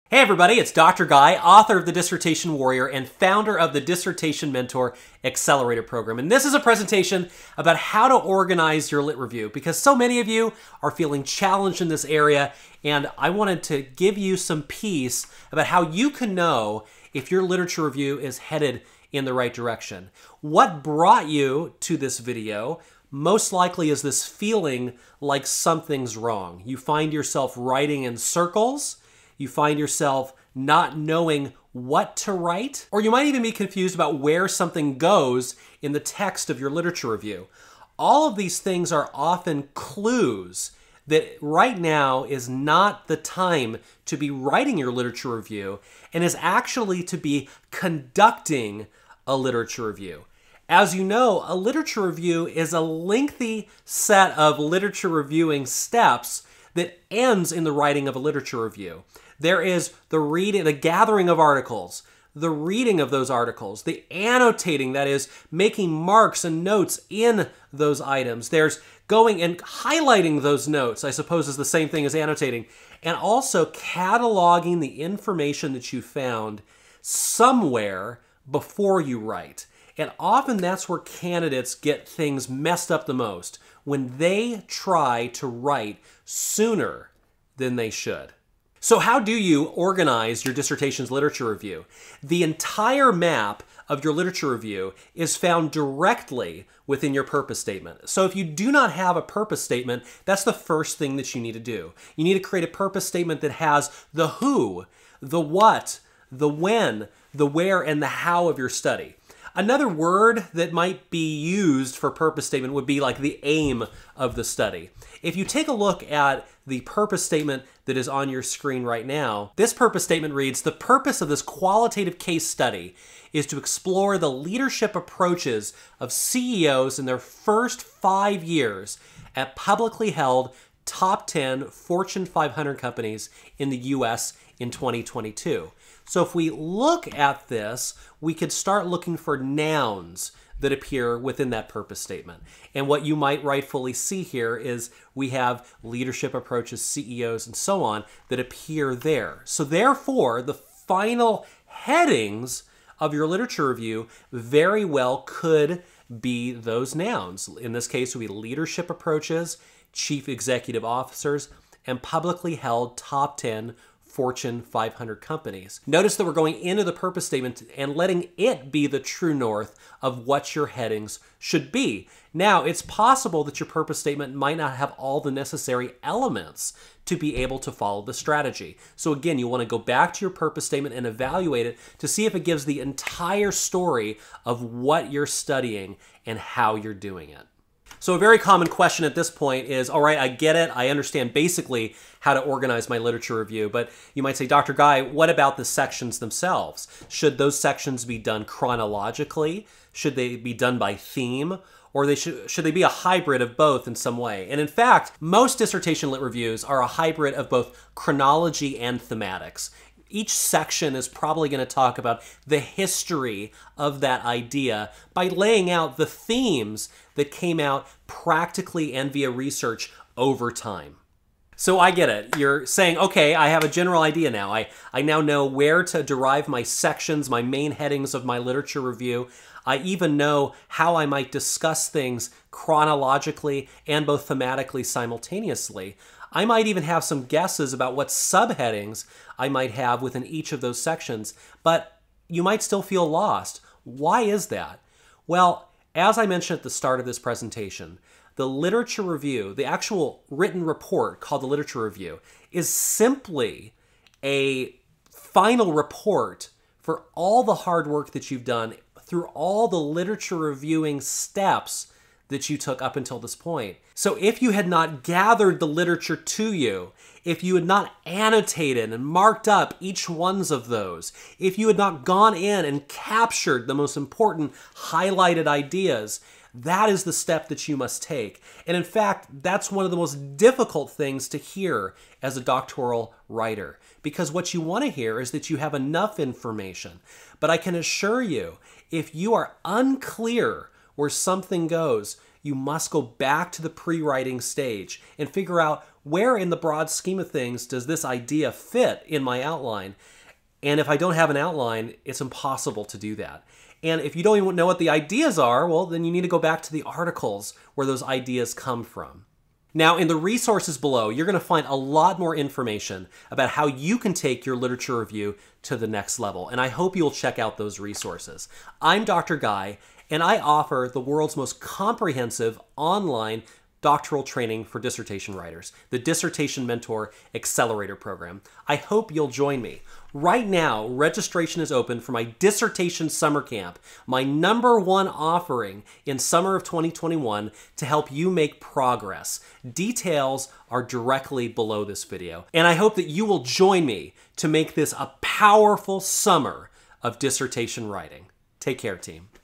Hey everybody, it's Dr. Guy, author of The Dissertation Warrior and founder of the Dissertation Mentor Accelerator Program. And this is a presentation about how to organize your lit review because so many of you are feeling challenged in this area, and I wanted to give you some peace about how you can know if your literature review is headed in the right direction. What brought you to this video most likely is this feeling like something's wrong. You find yourself writing in circles. You find yourself not knowing what to write, or you might even be confused about where something goes in the text of your literature review. All of these things are often clues that right now is not the time to be writing your literature review and is actually to be conducting a literature review. As you know, a literature review is a lengthy set of literature reviewing steps that ends in the writing of a literature review. There is the reading, the gathering of articles, the reading of those articles, the annotating, that is, making marks and notes in those items. There's going and highlighting those notes, I suppose is the same thing as annotating, and also cataloging the information that you found somewhere before you write. And often that's where candidates get things messed up the most, when they try to write sooner than they should. So how do you organize your dissertation's literature review? The entire map of your literature review is found directly within your purpose statement. So if you do not have a purpose statement, that's the first thing that you need to do. You need to create a purpose statement that has the who, the what, the when, the where, and the how of your study. Another word that might be used for purpose statement would be like the aim of the study. If you take a look at the purpose statement that is on your screen right now, this purpose statement reads, "The purpose of this qualitative case study is to explore the leadership approaches of CEOs in their first 5 years at publicly held top 10 Fortune 500 companies in the US in 2022. So if we look at this, we could start looking for nouns that appear within that purpose statement. And what you might rightfully see here is we have leadership approaches, CEOs, and so on that appear there. So therefore, the final headings of your literature review very well could be those nouns. In this case, it would be leadership approaches, chief executive officers, and publicly held top 10 Fortune 500 companies. Notice that we're going into the purpose statement and letting it be the true north of what your headings should be. Now, it's possible that your purpose statement might not have all the necessary elements to be able to follow the strategy. So again, you want to go back to your purpose statement and evaluate it to see if it gives the entire story of what you're studying and how you're doing it. So a very common question at this point is, all right, I get it. I understand basically how to organize my literature review, but you might say, Dr. Guy, what about the sections themselves? Should those sections be done chronologically? Should they be done by theme? Or should they be a hybrid of both in some way? And in fact, most dissertation lit reviews are a hybrid of both chronology and thematics. Each section is probably going to talk about the history of that idea by laying out the themes that came out practically and via research over time. So I get it. You're saying, okay, I have a general idea now. I now know where to derive my sections, my main headings of my literature review. I even know how I might discuss things chronologically and both thematically simultaneously. I might even have some guesses about what subheadings I might have within each of those sections, but you might still feel lost. Why is that? Well, as I mentioned at the start of this presentation, the literature review, the actual written report called the literature review, is simply a final report for all the hard work that you've done through all the literature reviewing steps that you took up until this point. So if you had not gathered the literature to you, if you had not annotated and marked up each ones of those, if you had not gone in and captured the most important highlighted ideas, that is the step that you must take. And in fact, that's one of the most difficult things to hear as a doctoral writer, because what you want to hear is that you have enough information. But I can assure you, if you are unclear where something goes, you must go back to the pre-writing stage and figure out where in the broad scheme of things does this idea fit in my outline. And if I don't have an outline, it's impossible to do that. And if you don't even know what the ideas are, well, then you need to go back to the articles where those ideas come from. Now, in the resources below, you're going to find a lot more information about how you can take your literature review to the next level, and I hope you'll check out those resources. I'm Dr. Guy, and I offer the world's most comprehensive online doctoral training for dissertation writers, the Dissertation Mentor Accelerator Program. I hope you'll join me. Right now, registration is open for my Dissertation Summer Camp, my #1 offering in summer of 2021 to help you make progress. Details are directly below this video, and I hope that you will join me to make this a powerful summer of dissertation writing. Take care, team.